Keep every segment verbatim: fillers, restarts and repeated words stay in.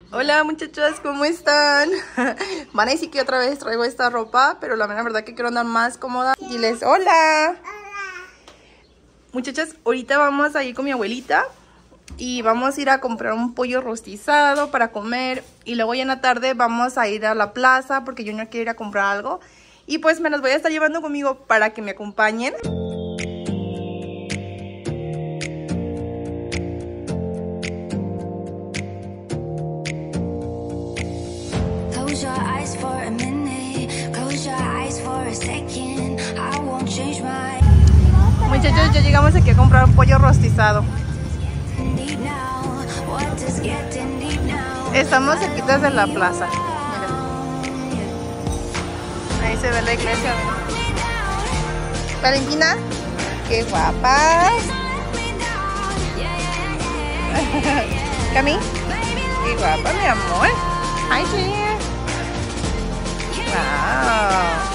Hola muchachas, ¿cómo están? Van a decir que otra vez traigo esta ropa, pero la verdad que quiero andar más cómoda. Diles hola. Hola. Muchachas, ahorita vamos a ir con mi abuelita y vamos a ir a comprar un pollo rostizado para comer. Y luego ya en la tarde vamos a ir a la plaza porque yo no quiero ir a comprar algo. Y pues me las voy a estar llevando conmigo para que me acompañen. Muchachos, ya llegamos aquí a comprar un pollo rostizado. Estamos cerquitas de la plaza. Miren. Ahí se ve la iglesia. Valentina, qué guapas. Cami, qué guapa, mi amor. Hi, dear. Wow.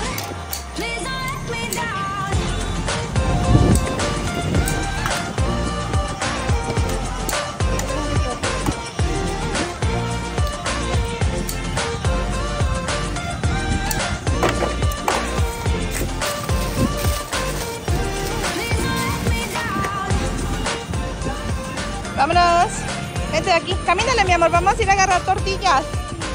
Vámonos. Vente de aquí. Camínale, mi amor. Vamos a ir a agarrar tortillas.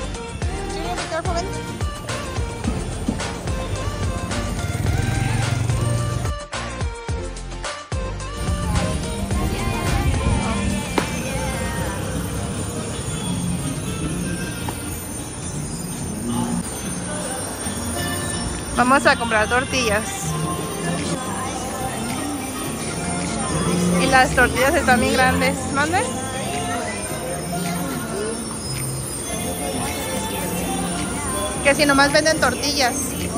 Vamos a comprar tortillas. Y las tortillas están bien grandes. ¿Mande? Que si nomás venden tortillas.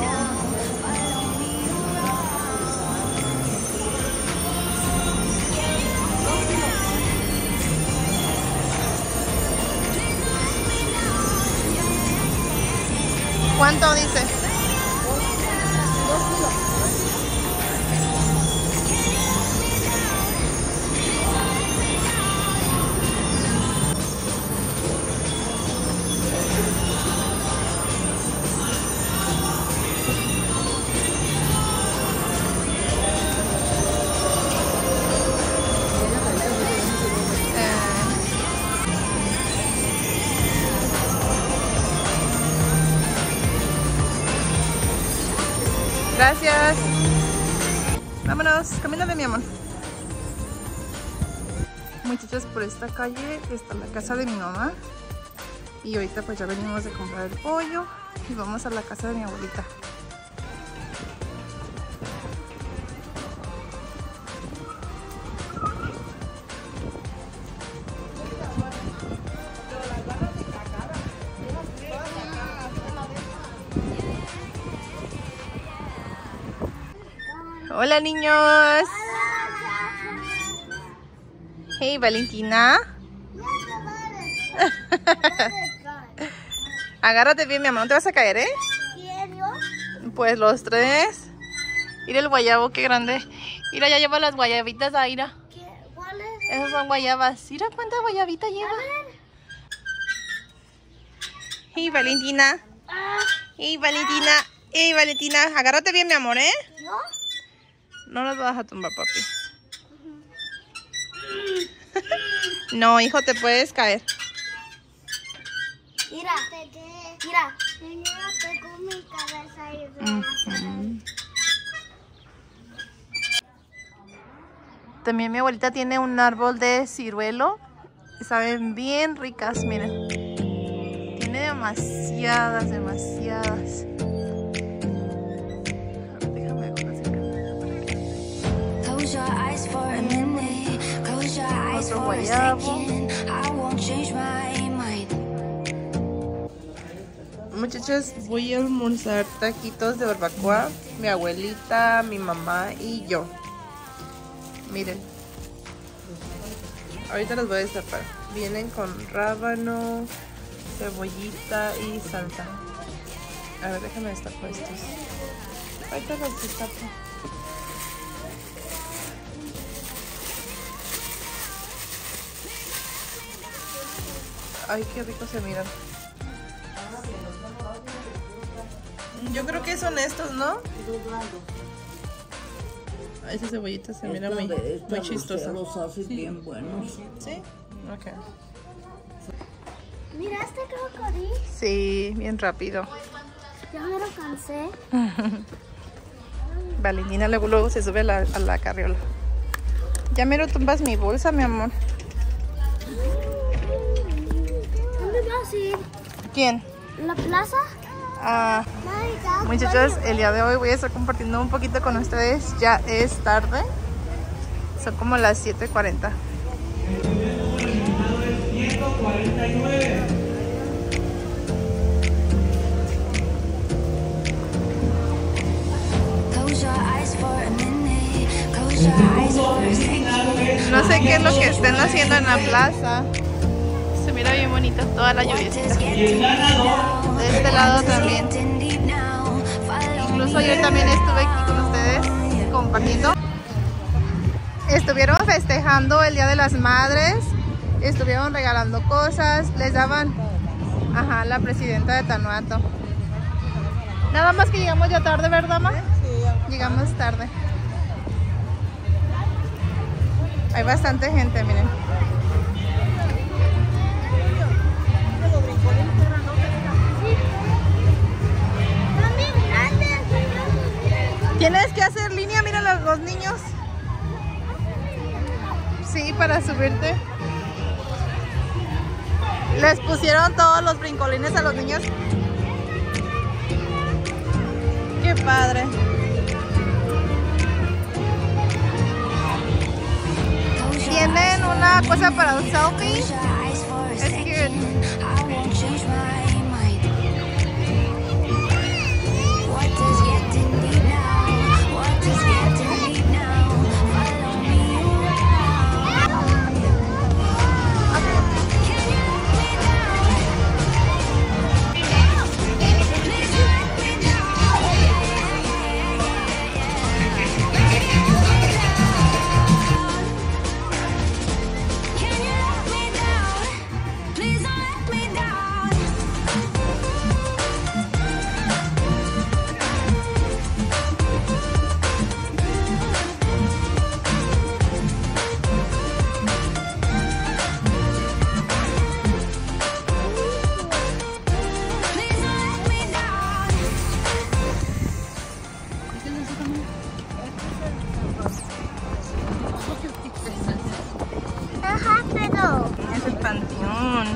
¿Cuánto dice? Gracias. Vámonos, camínale, mi amor. Muchachos, por esta calle está la casa de mi mamá. Y ahorita pues ya venimos de comprar el pollo y vamos a la casa de mi abuelita. Hola, niños. Hey, Valentina. Agárrate bien, mi amor. No te vas a caer, ¿eh? Pues los tres. Mira el guayabo, qué grande. Mira, ya lleva las guayabitas a Ira. ¿Cuáles? Esas son guayabas. Mira cuánta guayabita lleva. Hey, Valentina. Hey, Valentina. Hey, Valentina. Agárrate bien, mi amor, ¿eh? ¿No? No nos vas a tumbar, papi. No, hijo, te puedes caer. Mira, mira. Mira, pegó mi cabeza y Uh-huh. También mi abuelita tiene un árbol de ciruelo. Y saben bien ricas, miren. Tiene demasiadas, demasiadas. Otro guayabo. Muchachos, voy a almorzar taquitos de barbacoa. Mi abuelita, mi mamá y yo. Miren. Ahorita los voy a destapar. Vienen con rábano, cebollita y salsa. A ver, déjame destapar estos. Ahorita los destapo. Ay, qué rico se miran. Yo creo que son estos, ¿no? Esa cebollita se mira muy, muy chistosa. Los hace bien buenos. ¿Sí? Ok. Mira este crocodilo. Sí, bien rápido. Ya me lo cansé. Valentina luego, luego se sube a la, a la carriola. Ya mero tumbas mi bolsa, mi amor. ¿Dónde vas a ir? ¿Quién? ¿La plaza? Ah, muchachos, el día de hoy voy a estar compartiendo un poquito con ustedes. Ya es tarde. Son como las siete cuarenta. No sé qué es lo que estén haciendo en la plaza. Se mira bien bonita toda la lluviecita. De este lado también. Incluso yo también estuve aquí con ustedes compartiendo. Estuvieron festejando el Día de las Madres. Estuvieron regalando cosas. Les daban... Ajá, la presidenta de Tanuato. Nada más que llegamos ya tarde, ¿verdad, ma? Sí. Llegamos tarde. Hay bastante gente, miren. Tienes que hacer línea, mira los, los niños. Sí, para subirte. Les pusieron todos los brincolines a los niños. Qué padre. Tienen una cosa para un selfie. Es cute. Es el panteón.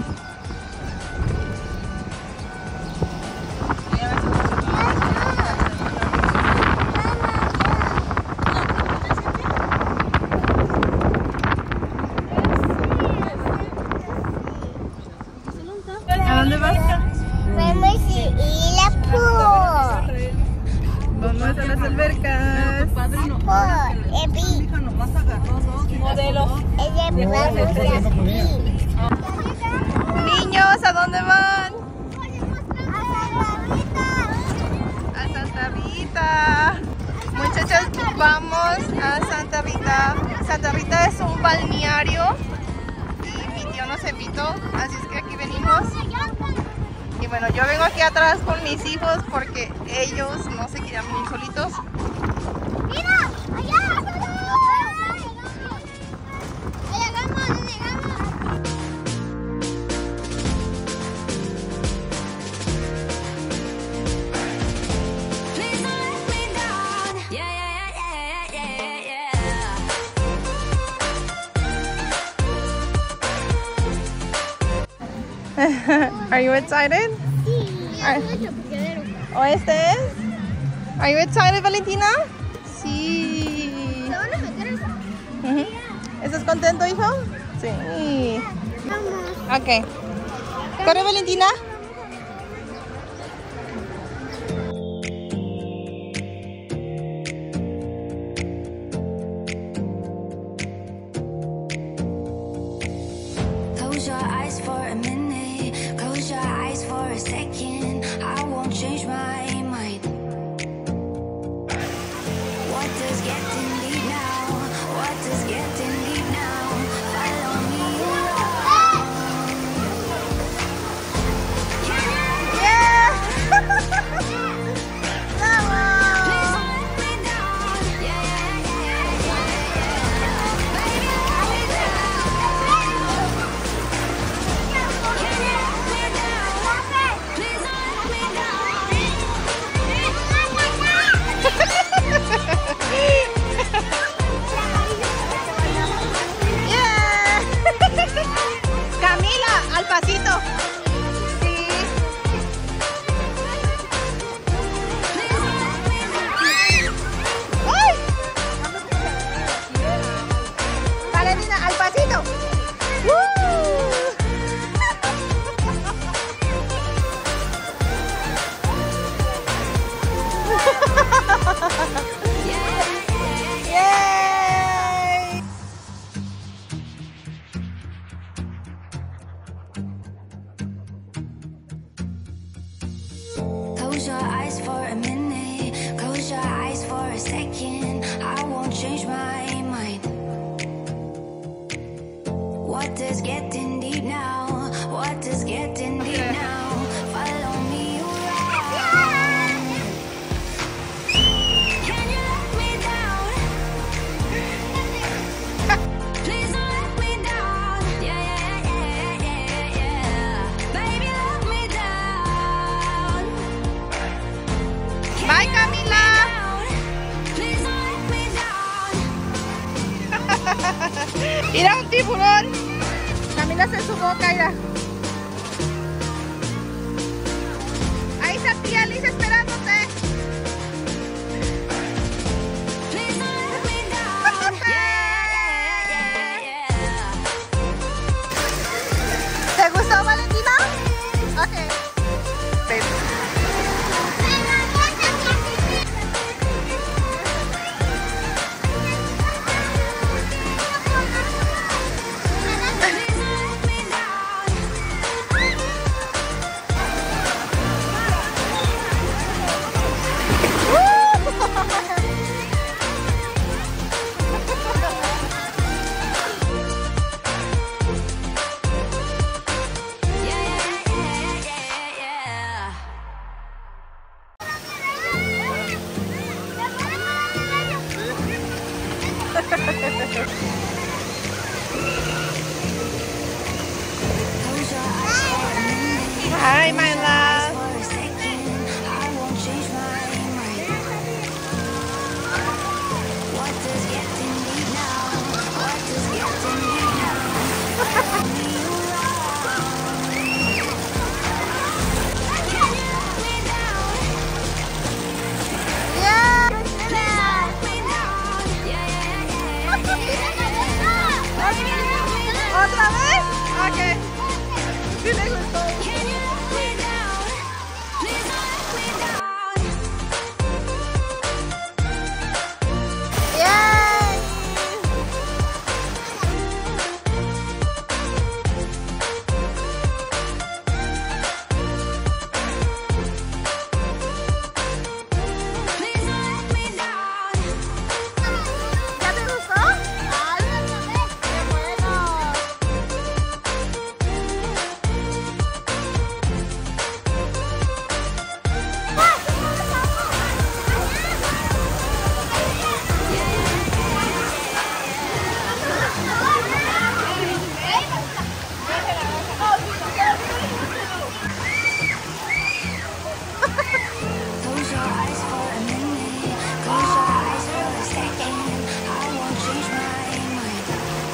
¿A dónde vas? Vamos a ir a la pool. Vamos a las albercas. Pool, Epi. Modelo. Ella vamos a ir. Niños, ¿a dónde van? A A Santa Rita. Muchachos, vamos a Santa Rita. Santa Rita es un balneario y mi tío nos invitó, así es que aquí venimos. Y bueno, yo vengo aquí atrás con mis hijos porque ellos no se querían venir solitos. ¡Mira! ¡Allá! ¡Llegamos! ¡Llegamos! Are you excited? Sí, Ay. mucho piquedero. ¿O este es? Are you excited, Valentina? Sí. ¿Se van a meter eso? Ujú. ¿Estás contento, hijo? Sí. Vamos. Ok. ¿Corre, Valentina? Close your eyes for a minute, close your eyes for a second. I won't change my mind. What does getting deep now? What does getting deep now? Follow me around. Close your eyes for a minute. Close your eyes for a second. I won't change my mind. What does getting deep now? What does getting deep now? Follow me around. Can you let me down? Please don't let me down. Yeah, yeah, yeah, yeah, yeah. Baby, let me down. Can Bye, you let me Camila. down? Please don't let me down. Mira un tiburón. Camila hace su boca, mira. Ahí está tía Liz esperándote. Please don't let me down. Yeah, yeah, yeah. ¿Te gustó, Valentina? Ok. Ven. Hi, my love. For a second, I won't change my mind. What does getting deep now? What does getting deep now? Follow me around. Can you let me down? Yeah. Please let me down. Yeah, yeah, yeah, yeah. Baby, let me down. ¿Otra vez? Ok. Sí le gustó. Can you let me down? Please don't let me down. Yay. Please don't let me down. ¿Ya te gustó? Ay, qué bueno. Close your eyes for a minute. Close your eyes for a second. I won't change my mind.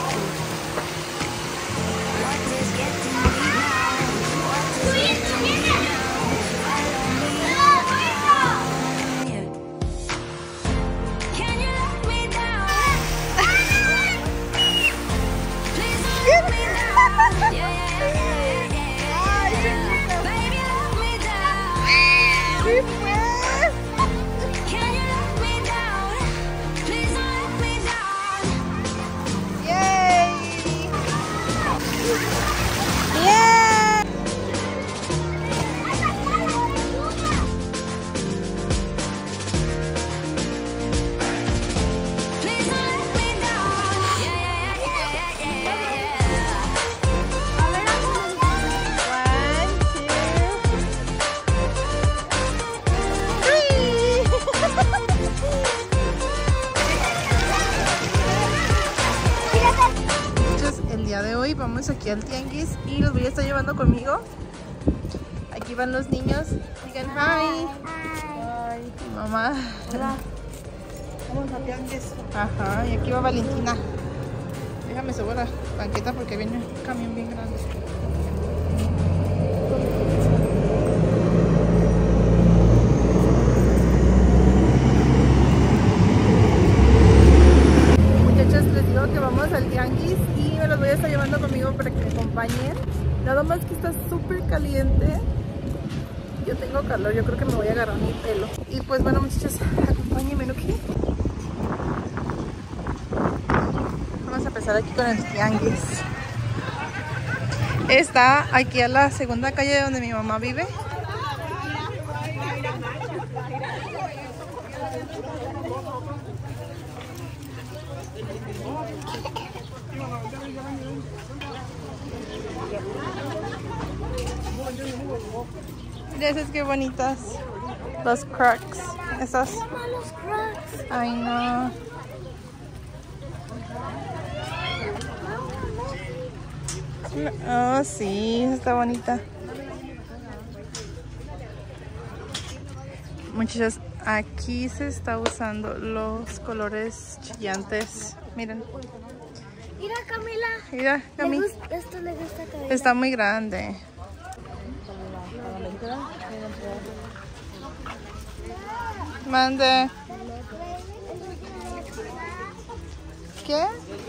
What does getting deep now? What does getting deep now? Follow me around. Yeah. Can you let me down? Please don't let me down. Yeah, yeah, yeah, yeah, yeah. Baby, let me down. Sí, pues. Can you let me down? Please don't let me down. Yay. Yeah. Please don't let me down. Yeah, yeah, yeah, yeah, yeah, yeah. One, two, three. Entonces, el día de hoy vamos aquí al tianguis y los voy a estar llevando conmigo. Aquí van los niños. Digan hi. Hi. Mamá. Hola. Vamos al tianguis. Ajá, y aquí va Valentina. Déjame subir la banqueta porque viene un camión bien grande. Muchachos, les digo que vamos al tianguis y me los voy a estar llevando conmigo para que me acompañen. Nada más que está súper caliente. Yo tengo calor, yo creo que me voy a agarrar mi pelo. Y pues bueno, muchachos, acompáñenme, ¿no? ¿Qué? Vamos a empezar aquí con el tianguis. Está aquí a la segunda calle donde mi mamá vive. Mira esas qué bonitas. Los Crocs. Esas. Los Crocs. Ay, no. Oh, sí, está bonita. Muchachos, aquí se está usando los colores chillantes. Miren. Mira, Camila. Mira, Le Cami. gusta- esto le gusta a Camila. Está muy grande. Mande. ¿Qué?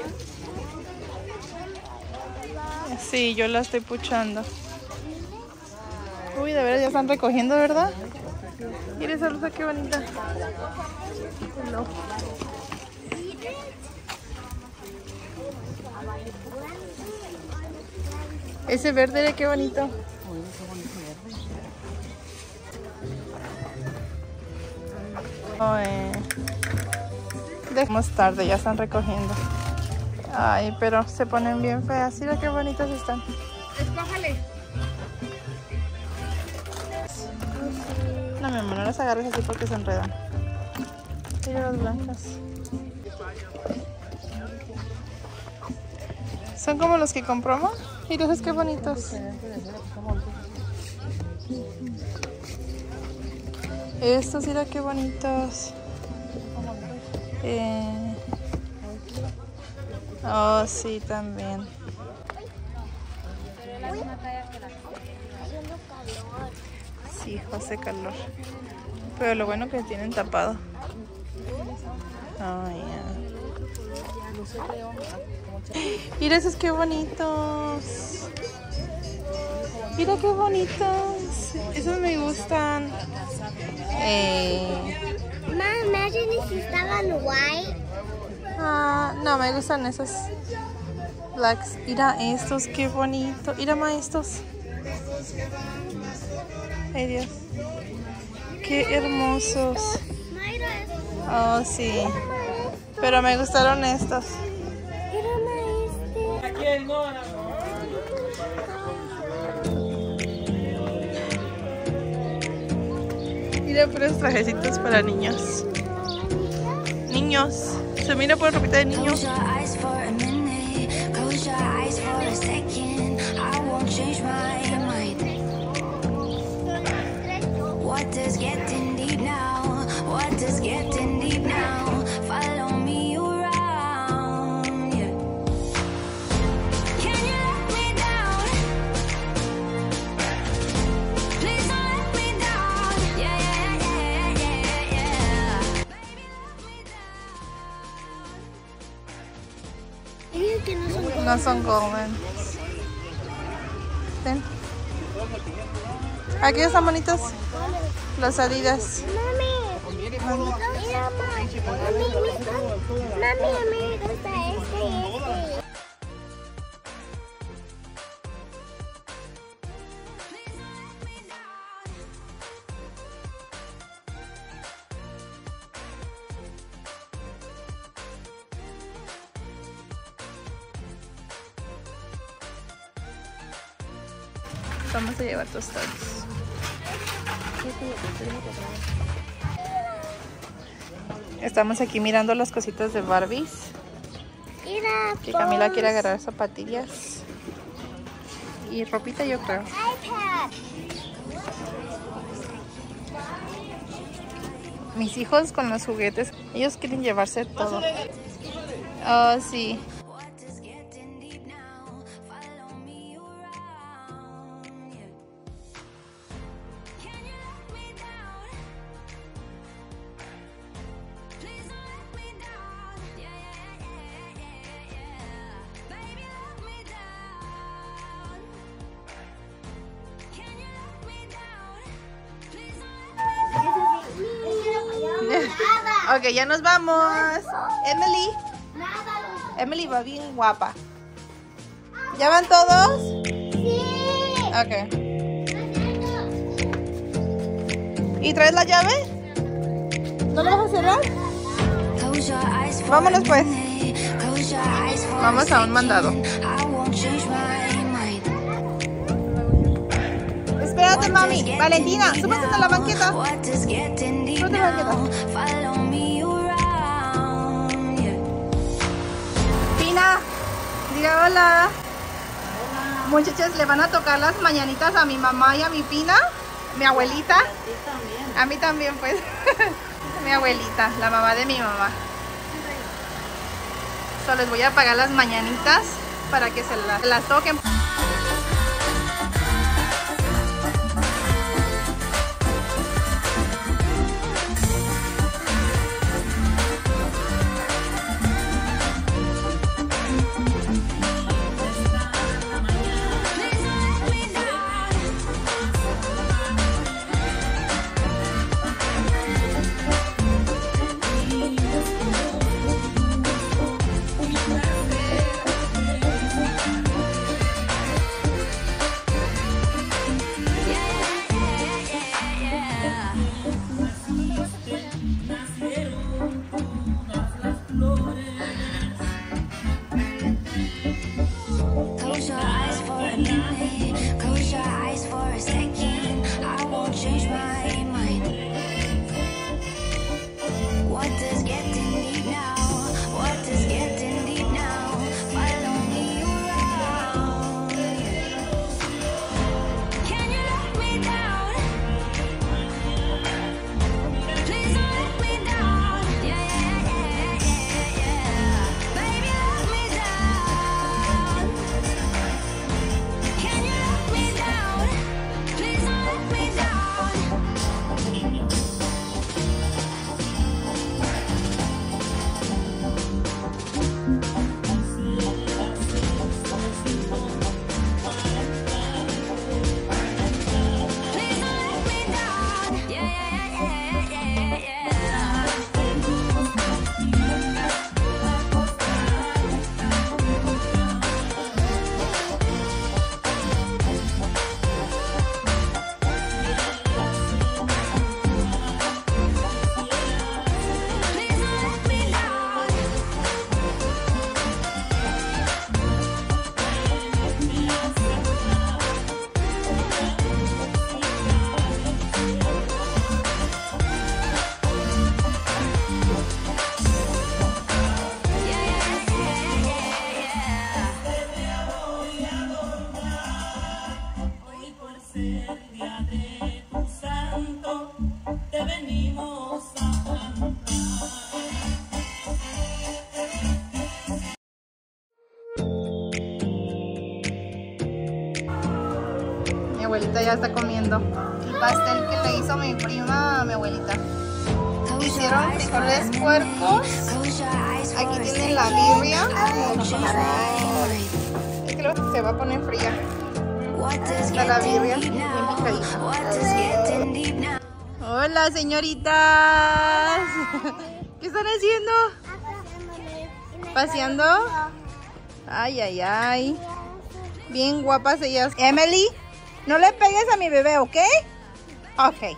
Sí, yo la estoy puchando. Uy, de verdad ya están recogiendo, ¿verdad? Mira esa rosa, qué bonita. No. Ese verde, qué bonito. Ay, dejemos tarde, ya están recogiendo. Ay, pero se ponen bien feas. Mira qué bonitas están. Escójale. No, mi amor, no las agarres así porque se enredan. Mira las blancas. Son como los que compramos. Mira esos qué bonitos. Estos, mira qué bonitos. Eh... Oh, sí, también. Sí, hace calor. Pero lo bueno que tienen tapado. Ay, ya. Mira esos qué bonitos. Mira qué bonitos. Esos me gustan. Eh... Ma, imagine si estaban white. Ah, no, me gustan esos blacks. Mira estos, qué bonito. Mira más estos. Ay, Dios. Qué hermosos. Mira, Oh, sí. Pero me gustaron estos. Mira puros trajecitos para niños. Niños. Se mira por ropita de niños. Close your eyes for a minute. Close your eyes for a second. I won't change my mind. What does getting deep now? What does getting deep now? Follow me around. Yeah. Can you let me down? Please don't let me down. Yeah, yeah, yeah, yeah, yeah, yeah. Baby, let me down. Ellos que no son No son golden. Ven. Aquí están bonitos. Los Adidas. Mami, mira, mami, mami, mami, a mí me gusta este y este. Vamos a llevar tostados. Estamos aquí mirando las cositas de Barbies. Mira, Que Camila quiere agarrar zapatillas. Y ropita, yo creo. iPad. Mis hijos con los juguetes, ellos quieren llevarse todo. Oh, sí. What does getting deep now? Follow me around. Yeah. Can you let me down? Please don't let me down. Yeah, yeah, yeah, yeah, yeah. Baby, let me down. Can you let me down? Please don't let me down. Ok, ya nos vamos. Emily. Emily va bien guapa. ¿Ya van todos? Sí. Ok. ¿Y traes la llave? ¿No la vas a cerrar? Vámonos pues. Vamos a un mandado. Espérate, mami. Valentina, súbete a la banqueta. Súbete a la banqueta. Pina, diga hola. Muchachos, le van a tocar las mañanitas a mi mamá y a mi Pina, mi abuelita. A mí también, pues. Mi abuelita, la mamá de mi mamá. Solo les voy a apagar las mañanitas para que se las, las toquen. Mi abuelita ya está comiendo el pastel que le hizo mi prima a mi abuelita. Hicieron frijoles puercos. Aquí tienen la birria. Es que luego se va a poner fría. Está la birria bien picadita. Hola, señoritas. ¿Qué están haciendo? ¿Paseando? Ay, ay, ay. Bien guapas ellas. Emily, no le pegues a mi bebé, ¿ok? Ok.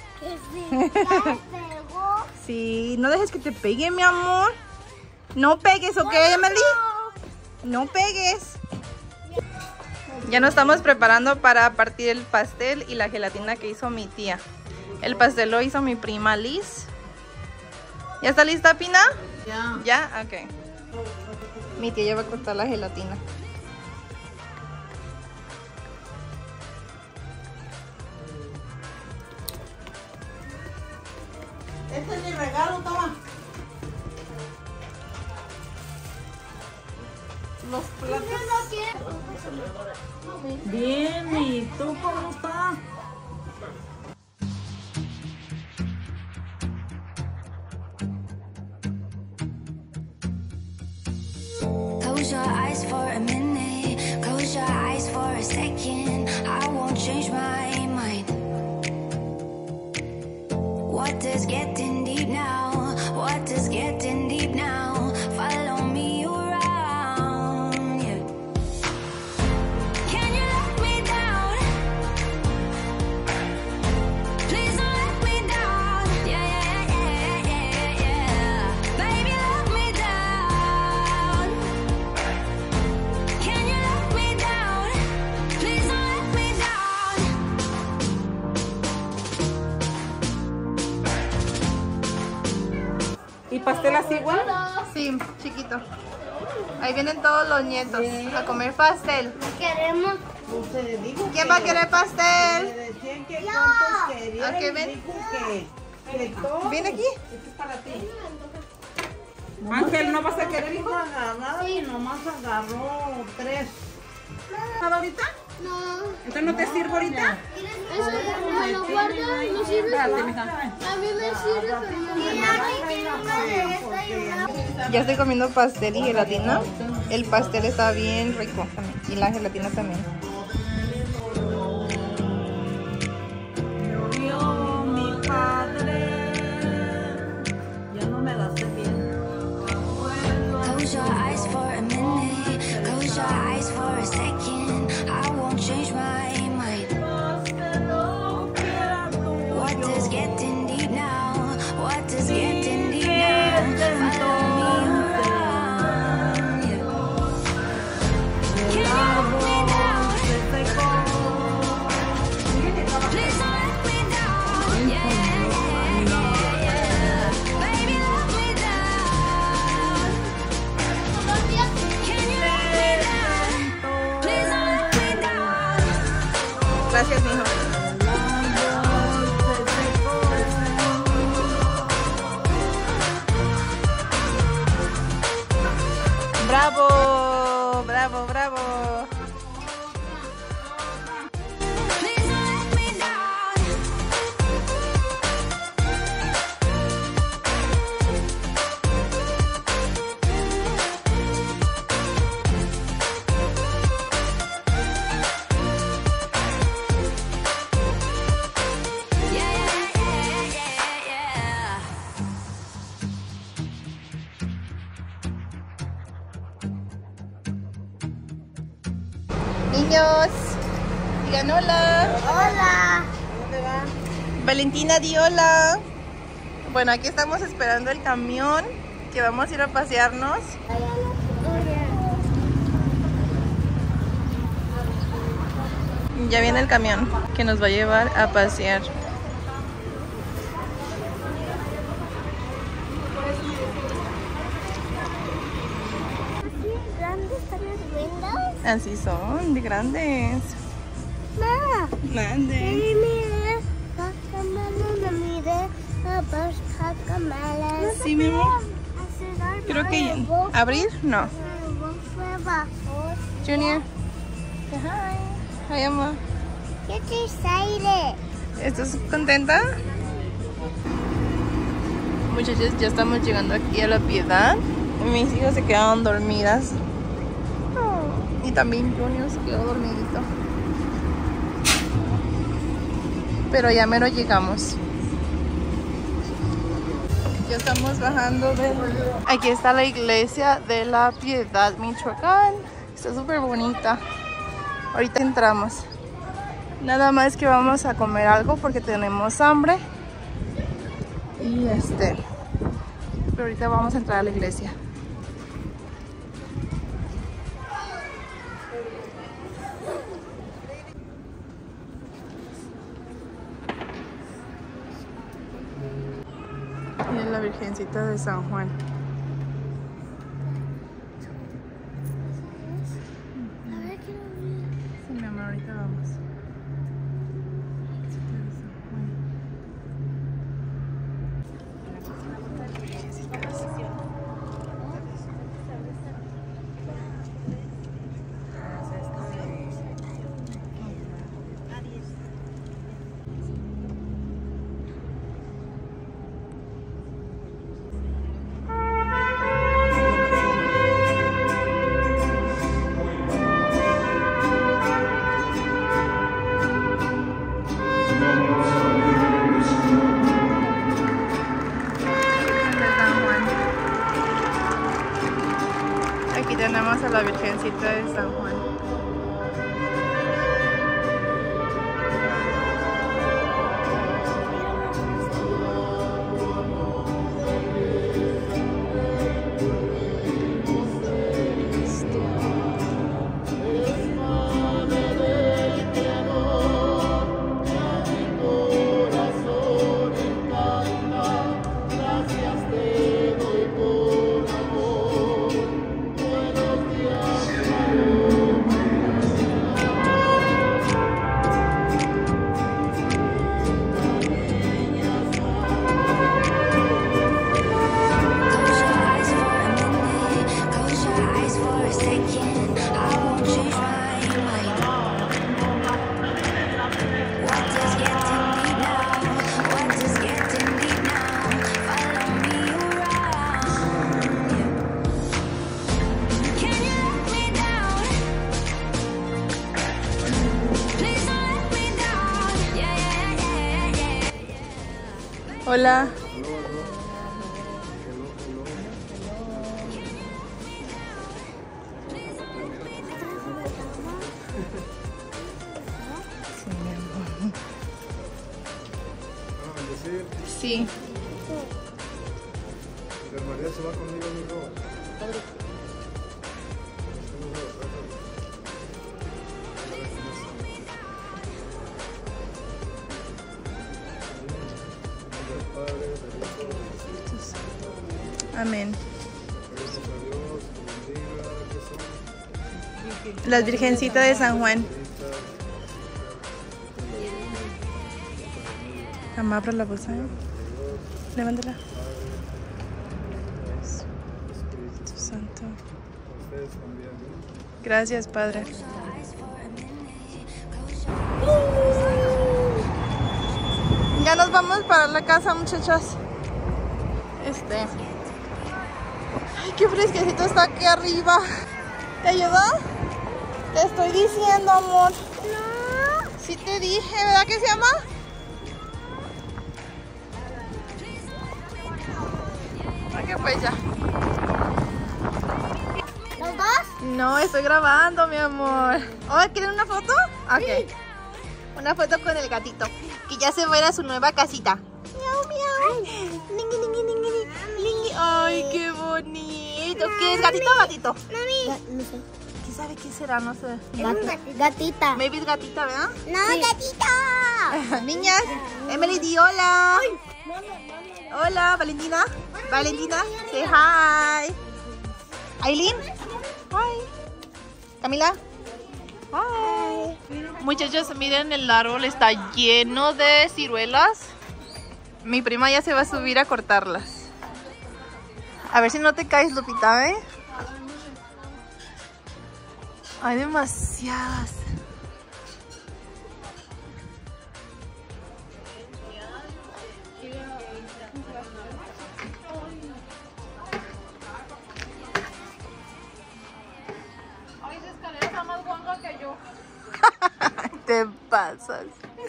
Sí, no dejes que te pegue, mi amor. No pegues, ¿ok, Emily? No pegues. Ya nos estamos preparando para partir el pastel y la gelatina que hizo mi tía. El pastel lo hizo mi prima Liz. ¿Ya está lista, Pina? Ya. ¿Ya? Ok. Mi tía ya va a cortar la gelatina. Este es mi regalo, toma. Los platos. Bien, ¿y tú cómo estás? Close your eyes for a minute. Close your eyes for a second. I won't change my mind. What does getting deep now? What does getting deep now? Follow me around, yeah. Can you let me down? Please don't let me ¿Y pastel así igual? Sí, chiquito. Ahí vienen todos los nietos a comer pastel. Queremos. Usted dijo ¿Quién que- va a querer Me pastel? decían que cuántos querían ¿A qué y ven? dijo que, que todos. ¿Viene aquí? Este es para ti. Ángel, ¿no vas a querer, hijo? Agarrado y nomás agarró tres. ¿Nada ahorita? No. ¿Entonces no te sirvo ahorita? Eso me lo guardo y no sirve. Espérate, mija. A mí me sirve, pero no me Ya estoy comiendo pastel y gelatina. El pastel está bien rico también. Y la gelatina también. Murió mi padre. Ya no me la sé bien. Close your eyes for a minute. Close your eyes for a second. I won't change my mind. Water's getting deep now. Water's getting deep now. Follow me around. Yeah. Can you let me down? Please don't let me down. Yeah, yeah, yeah, yeah. Baby, let me down. Can you let me down? Please don't let me down. Gracias, mijo. Bravo, bravo, bravo. Please don't let me down. Yeah, yeah, yeah, yeah, yeah. Niños, digan hola. Hola. Valentina, di hola. Bueno, aquí estamos esperando el camión que vamos a ir a pasearnos. Ya viene el camión que nos va a llevar a pasear. ¿Grandes están las windows? Así son, de grandes. Ma. Grandes. Mire, Guacamole, no mire, a ver, guacamole. Sí, mi amor. Creo que abrir, no. Junior. Say hi. Hi, amor. Yo estoy excited. ¿Estás contenta? Muchachos, ya estamos llegando aquí a La Piedad. Mis hijas se quedaron dormidas. Y también Junior se quedó dormidito. Pero ya mero llegamos. Ya estamos bajando de... Aquí está la iglesia de La Piedad, Michoacán. Está súper bonita. Ahorita entramos. Nada más que vamos a comer algo porque tenemos hambre. Y este... Pero ahorita vamos a entrar a la iglesia. Y es la Virgencita de San Juan. A ver, quiero ver. Sí, mi amor, ahorita vamos. Virgencita de San Juan. Virgencita de San Juan. Aquí tenemos a la Virgencita de San Juan. Hola. Sí. María se va conmigo, amigo. Amén. La Virgencita de San Juan. Mamá, abra la bolsa, ¿eh? Levántala. Espíritu Santo. Gracias, Padre. Ya nos vamos para la casa, muchachas. Este. Ay, qué fresquecito está aquí arriba. ¿Te ayudó? Te estoy diciendo, amor. No. Sí te dije, ¿verdad que se llama? Ok, pues ya. ¿Los dos? No, estoy grabando, mi amor. Oh, ¿quieren una foto? Ok. Sí. Una foto con el gatito, que ya se va a ir a su nueva casita. Miau, miau. Lingui, lingui, lingui, lingui. Ay, qué bonito. ¿Qué es, gatito o gatito? Mami. No sé. ¿Quién sabe qué será? No sé. Gat gatita. Maybe es gatita, ¿verdad? No, sí. Gatita. Niñas, Emily, di hola. Hola, Valentina. Valentina, say hi. Aileen. Hi. Camila. Hi. Muchachos, miren, el árbol está lleno de ciruelas. Mi prima ya se va a subir a cortarlas. A ver si no te caes, Lupita, ¿eh? Hay demasiadas. Te pasas.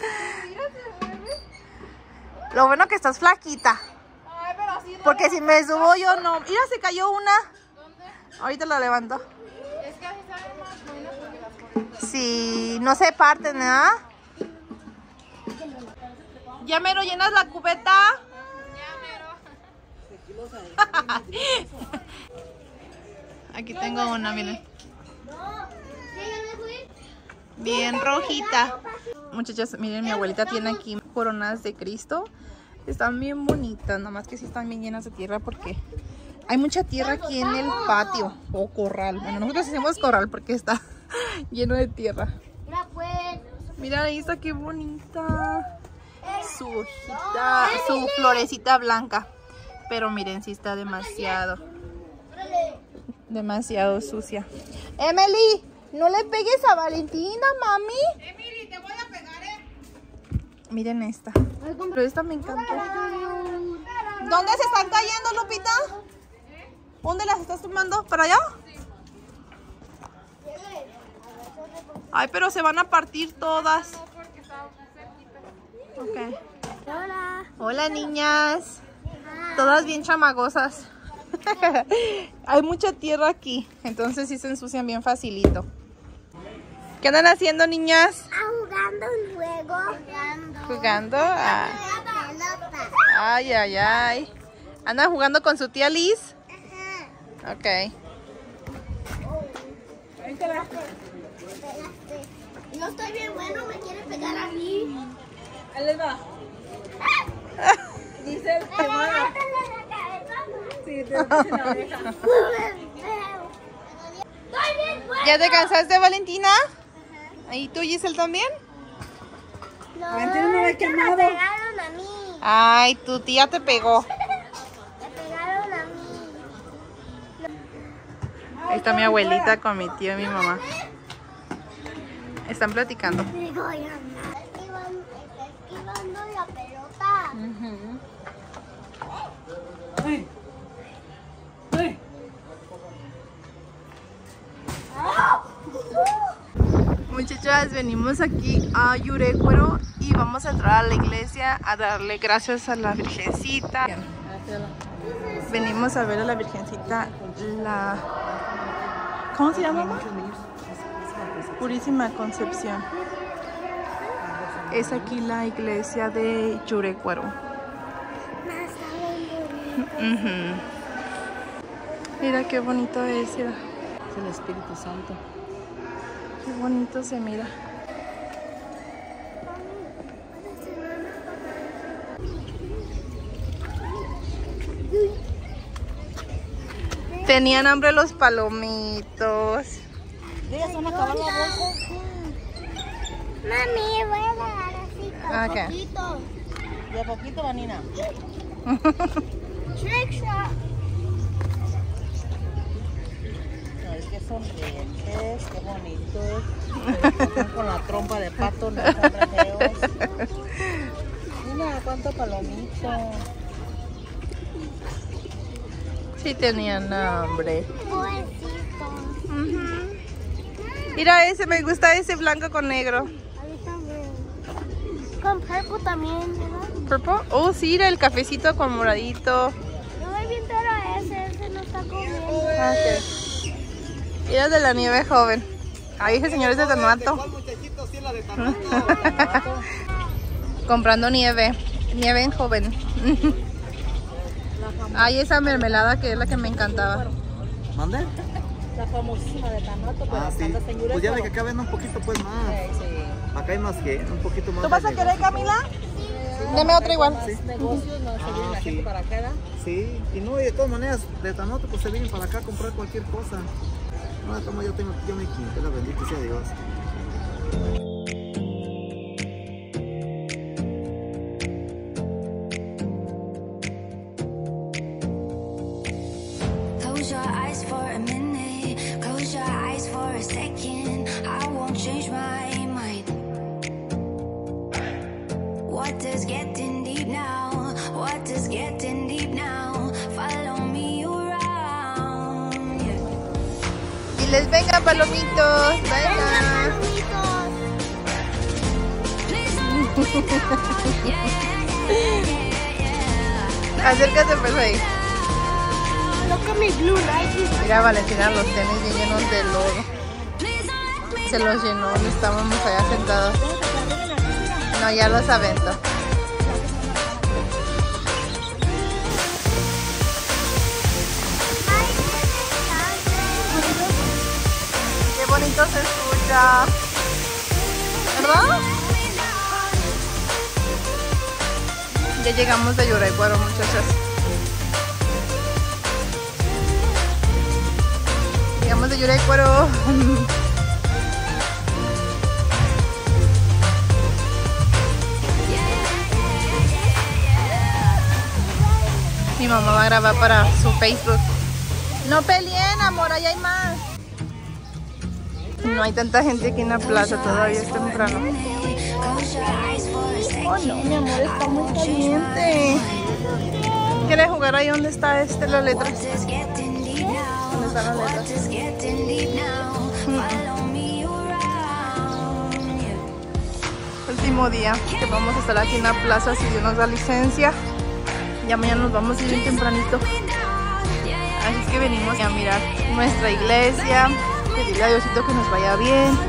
Lo bueno que estás flaquita. Ay, pero sí, Porque si me subo yo no. Mira, se cayó una. ¿dónde? Ahorita la levanto. Es que así saben más buenas porque las ponen. Si no se parten, ¿verdad? Ya mero llenas la cubeta. Ya, mero. Aquí tengo una, miren. Bien rojita. Muchachas, miren, mi abuelita tiene aquí coronas de Cristo. Están bien bonitas, nada más que sí están bien llenas de tierra porque hay mucha tierra aquí en el patio o corral. Bueno, nosotros decimos corral porque está lleno de tierra. Mira, ahí está, qué bonita. Su hojita, su florecita blanca. Pero miren, sí está demasiado, demasiado sucia. Emily, no le pegues a Valentina, mami. Emily, te voy a pegar, ¿eh? Miren esta. Pero esta me encantó. ¿Dónde se están cayendo, Lupita? ¿Dónde las estás tomando? ¿Para allá? Ay, pero se van a partir todas. Ok. Hola. Hola, niñas. Todas bien chamagosas. Hay mucha tierra aquí, entonces sí se ensucian bien facilito. ¿Qué andan haciendo, niñas? Ah, jugando un juego. Jugando. ¿Jugando? Ah. Pelota. Ay, ay, ay. ¿Andan jugando con su tía Liz? Ajá. Ok. No estoy bien bueno, me quiere pegar a mí. Ahí les va. Dice el que mueva. Sí, te puse la oreja. ¿Ya te cansaste, Valentina? ¿Y tú, Giselle, también? No, Valentina no me ha es que quemado. me pegaron a mí. Ay, tu tía te pegó. Me pegaron a mí. Ahí está mi abuelita con mi tío y mi mamá. Están platicando. Digo, ya no. Esquivando, está esquivando la pelota. Ay. Ay. Muchachas, venimos aquí a Yurecuero y vamos a entrar a la iglesia a darle gracias a la Virgencita. Venimos a ver a la Virgencita, la... ¿Cómo se llama, mamá? Purísima Concepción. Es aquí la iglesia de Yurecuaro. Uh-huh. Mira qué bonito es, mira. Es el Espíritu Santo. Qué bonito se mira. Tenían hambre los palomitos. ¿Ya se van a acabar la bolsa? Mami, voy a dar así con Ah, ¿qué? poquito. De a poquito, Vanina. Trick shot. No, es que son dientes, qué bonitos. Están con la trompa de pato, no son re feos. Mira cuánto palomito. Sí tenían hambre. Pobrecito. Uh-huh. Mira ese, me gusta ese blanco con negro. Ahí también. Con purple también, ¿verdad? ¿Purple? Oh, sí, era el cafecito con moradito. Yo voy bien pero ese, ese no está comiendo. Ah, ok. Mira de la nieve joven. Ahí ese señor es de Tanato. Comprando nieve. Nieve en joven. Hay esa mermelada que es la que me encantaba. ¿Mande? La famosísima de Tanato, pero Ah, sí. anda señora. Pues ya ve que acá ven un poquito pues más. Sí, sí. Acá hay más que, un poquito más. ¿Tú vas a de querer, negocio. Camila? Deme otra igual. Más negocios, no se viene la sí. gente para acá, ¿verdad? Sí, y no, y de todas maneras, de Tanoto pues se vienen para acá a comprar cualquier cosa. No, como yo tengo aquí mi quintela, bendito sea Dios. Close your eyes for a minute. Close your eyes for a second. I won't change my mind. What does getting deep now? What does getting deep now? Follow me around. Yeah. Y les venga palomitos. Venga. Acércate pues ahí. Look at me blue light. Mira, Valentina, los tenis bien llenos de lodo. Se los llenó y estábamos allá sentados. No, ya los aventó. Qué bonito se escucha. ¿Verdad? Ya llegamos de Yurecuaro, muchachas. Llegamos de Yurecuaro. Mi mamá va a grabar para su Facebook. No peleen, amor, allá hay más. No hay tanta gente aquí en la plaza, todavía es temprano. Oh no, mi amor, está muy caliente. ¿Quieres jugar ahí donde está este, las letras? ¿Dónde están las letras? Último día que vamos a estar aquí en la plaza, si Dios nos da licencia. Ya mañana nos vamos a ir bien tempranito. Así es que venimos a mirar nuestra iglesia, pedirle a Diosito que nos vaya bien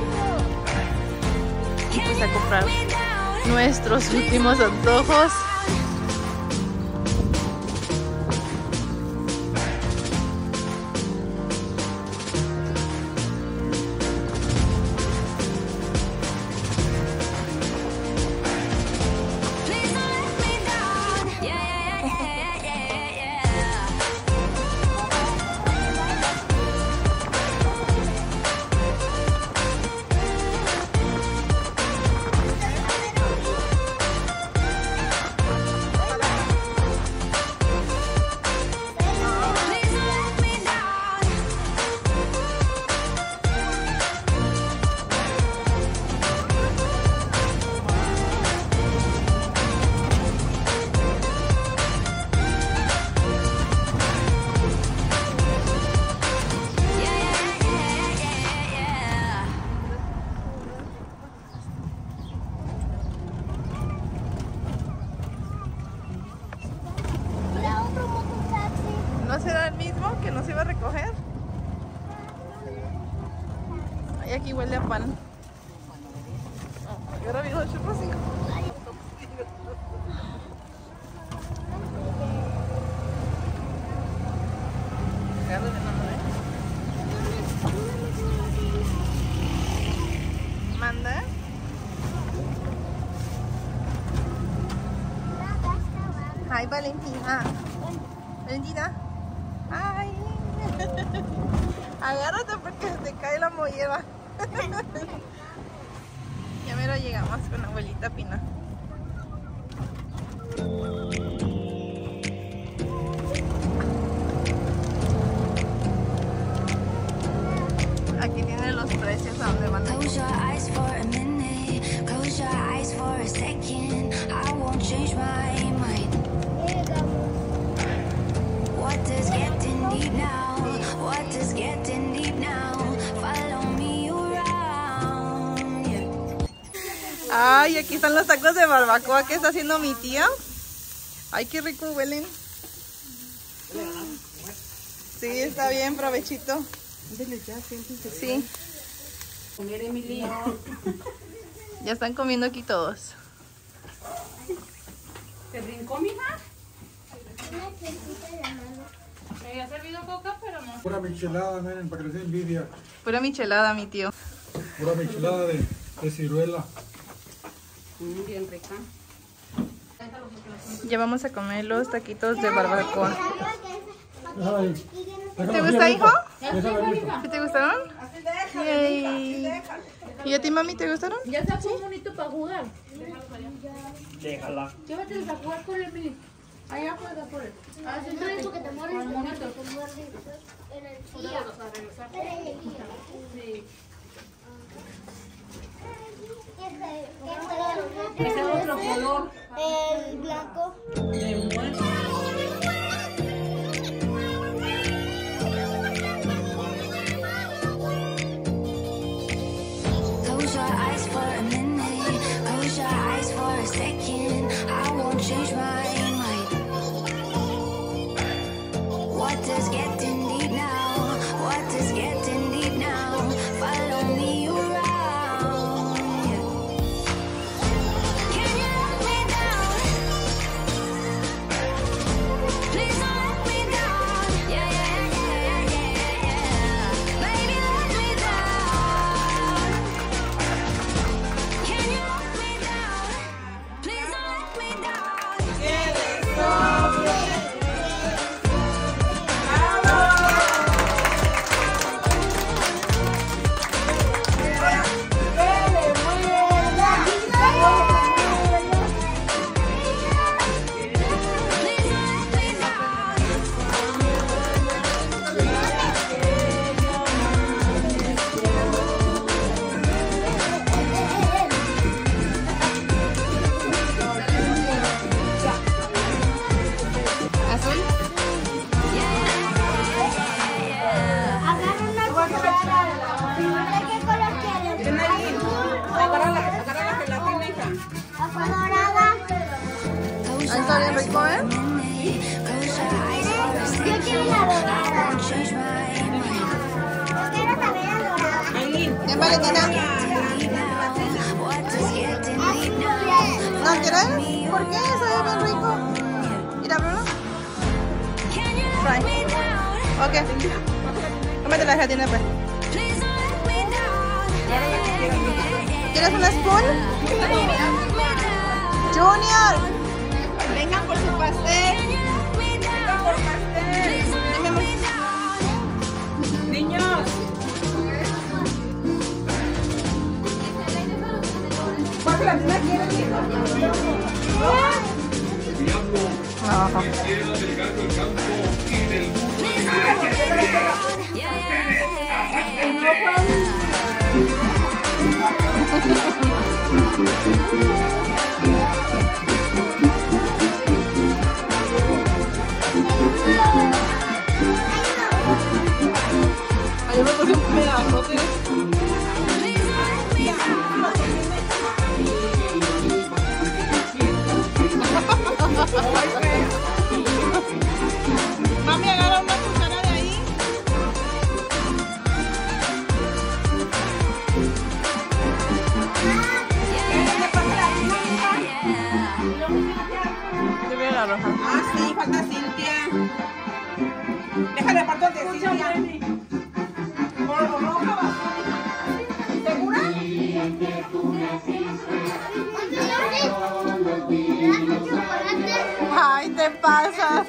y pues a comprar nuestros últimos antojos. ¿No será el mismo que nos iba a recoger? Ay, aquí huele a pan. Y ahora vino churros y... Manda. Hi, Valentina. Valentina. Ay. Agárrate porque se te cae la mollera. Ya mero llegamos con la abuelita Pina. Aquí tienen los precios a donde van a ir. Close your eyes for a minute. Close your eyes for a second. I won't change my mind. What is getting deep now? What is getting deep now? Follow me around. Yeah. Ay, aquí están los tacos de barbacoa que está haciendo mi tía. Ay, qué rico huelen. Sí, está bien, provechito. Sí. Comer, Emily. Ya están comiendo aquí todos. ¿Te brincó, mija? Me había servido coca, pero no. Pura michelada, miren, para que les dé envidia. Pura michelada, mi tío. Pura michelada de, de ciruela. Mm, bien rica. Ya vamos a comer los taquitos de barbacoa. Déjala ahí. ¿Te Déjala gusta, ahí, hijo? Déjala ahí. ¿Sí te gustaron? Yay. ¿Y a ti, mami, te gustaron? Ya está muy bonito para jugar. Déjala. Llévatelos a jugar por el mini. Allá juega por él. Ah, sí, sí. Porque te mueres, Con monito. te mueres en el día. A regresar. Sí. Ese otro color. El blanco. De muerto. Close your eyes for a minute. Close your eyes for a second. I won't change my mind. What is getting deep now? What is getting deep now? Follow me around. Yeah. Can you let me down? Please don't let me down. Yeah, yeah, yeah, yeah, yeah, yeah. Baby, let me down. Can you let me down? Please don't let me down. Please don't let me down. ¿Azul? Agarra una cuchara. ¿De qué color quieres? Agarra la, agarra la gelatina, hija. Azul dorada. Close Ahí está bien rico, ¿eh? Close your eyes for a second. Yo quiero la dorada. Change my mind. Yo quiero también la dorada. ¿Bien, Valentina? What is getting Azul deep now? bien. ¿No quieres? ¿Por qué? Sabe bien rico. Mira, Bruno. Can you let Try. me down? Ok. Cómete la gelatina, pues. Please don't let me down. ¿Quieres una spoon? Junior. Vengan por su pastel. Dime, amor. Niños. Ajá. Ahí me puse un pedazote. Mami, agarra una Yo veo la roja. Ah, sí, falta Cintia. Déjale apartar de Cintia. Por lo roja va. ¿Segura? Ay, te pasas.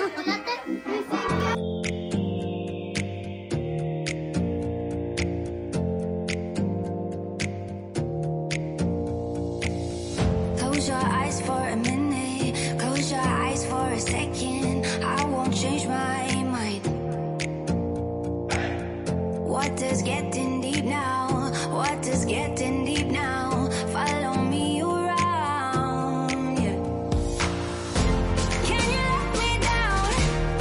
Close your eyes for a minute. Close your eyes for a second. I won't change my mind. What does getting deep now? What does getting deep now? Follow me around. Yeah. Can you let me down?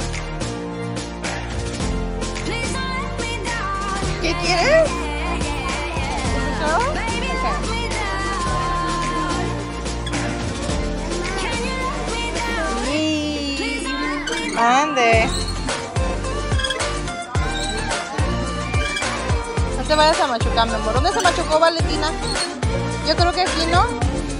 Please don't let me down. ¿Qué quieres? Yeah, yeah, yeah. ¿No? Baby, let me down. Can you let me down? Please don't let me down. Ande. No te vayas a machucar, mi amor. ¿Dónde se machucó Valentina? Yo creo que aquí, ¿no?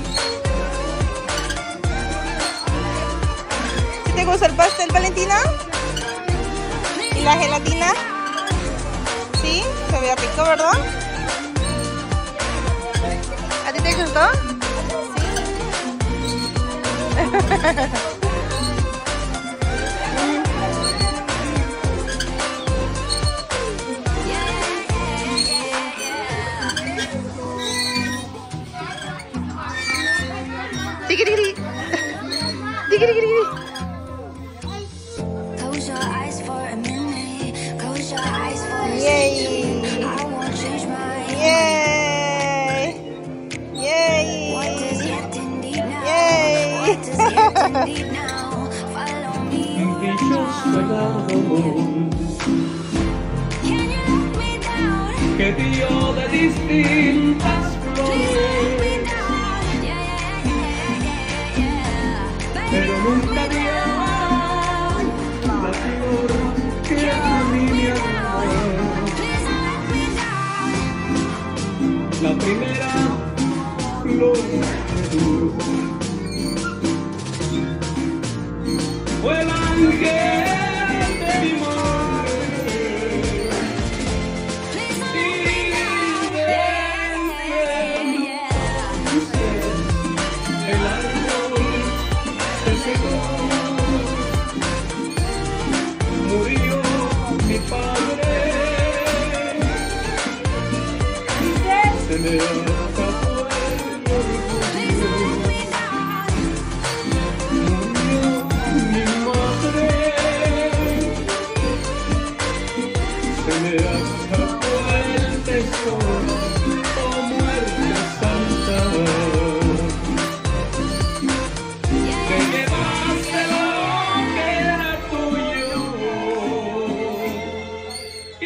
¿Sí te gusta el pastel, Valentina? ¿Y la gelatina? Sí, se ve rico, ¿verdad? ¿A ti te gustó? Tigirigiri. Tigirigiri. Close your eyes for a minute. Close your eyes for a Yay. second. I won't change my mind. Yay. What is Yay. getting deep now? Yay. What is getting deep now? Follow me around. Can you let me down? que dio de distintas Please let flores, me down. Yeah, yeah, yeah, yeah, yeah. Baby, pero nunca dio la flor que a mí me amó. please don't let me down. La primera flor que dio fue el ángel de mi madre. Please don't Y desde el árbol se secó, murió mi padre, se me acabó el orgullo, murió mi madre, se me acabó el tesoro, oh muerte santa. Te llevaste lo que era tuyo y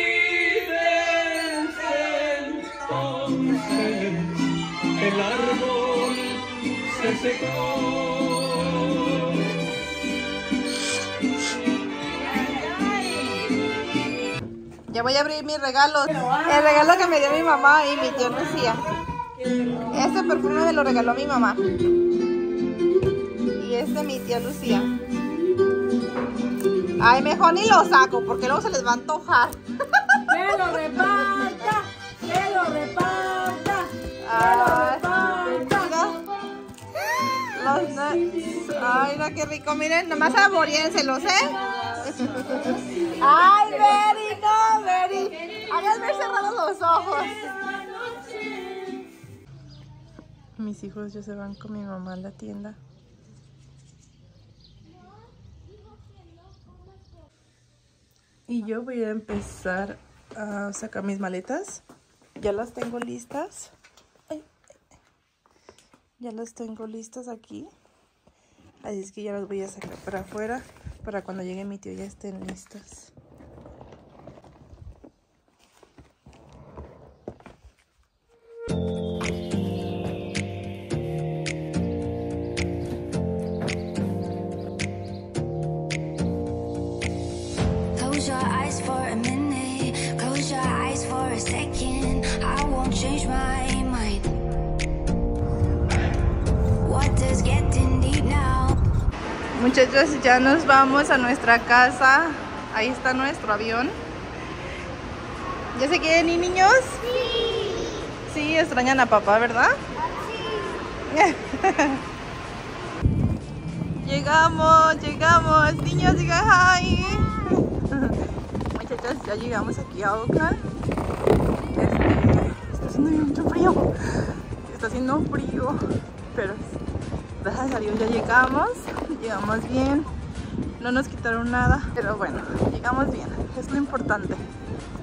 desde entonces el árbol se secó. Ya voy a abrir mis regalos. El regalo que me dio mi mamá y mi tía Lucía. Este perfume me lo regaló mi mamá. Y este mi tía Lucía. Ay, mejor ni lo saco porque luego se les va a antojar. ¡Que lo reparta! ¡Que lo reparta! Ay, mira. Los nuts. Ay, no, qué rico. Miren, nomás saboríenselos, ¿eh? Ay, Mary, no, Mary. Hagan ver cerrados los ojos. Mis hijos ya se van con mi mamá a la tienda. Y yo voy a empezar a sacar mis maletas. Ya las tengo listas. Ay. Ya las tengo listas aquí. Así es que ya las voy a sacar para afuera. Para cuando llegue mi tío ya estén listas. Close your eyes for a minute. Close your eyes for a second. I won't change my mind. What does getting Muchachos, ya nos vamos a nuestra casa. Ahí está nuestro avión. ¿Ya se quieren ir, niños? Sí. Sí, extrañan a papá, ¿verdad? Sí. Llegamos, llegamos. Niños, digan hi. Muchachos, ya llegamos aquí a Oakland. Este, está haciendo mucho frío. Está haciendo frío. Pero gracias a Dios ya llegamos. Llegamos bien. No nos quitaron nada. Pero bueno, llegamos bien. Es lo importante.